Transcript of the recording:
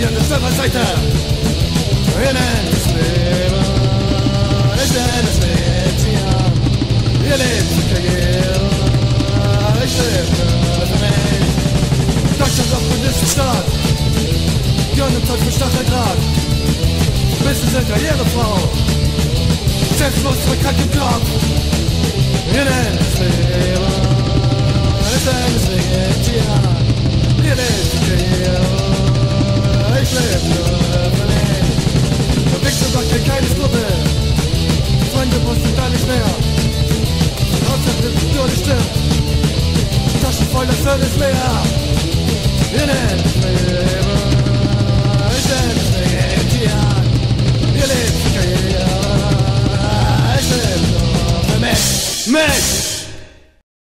an der Serverseite. Wir nennen das Leben, ich nenne es Mädchen. Ihr lebt die Karriere, ich lebe für mich. Deutschland auf Bundesstaat, Jörn im Tod für Stacheldraht. Wissen sind Karrierefrau, selbstlos für krank im Kopf. Wir nennen es Leben, ich nenne es Mädchen. Ihr lebt die Karriere, ich lebe nur für mich. Der Wichser sagt dir keine Gruppe, Freunde wussten gar nicht mehr. Hauptsache nur die Stimme, Taschen voll, das Hirn ist leer. Wir nennen es Leben, ich nenne es Mädchen. Ihr lebt die Karriere, ich lebe nur für mich.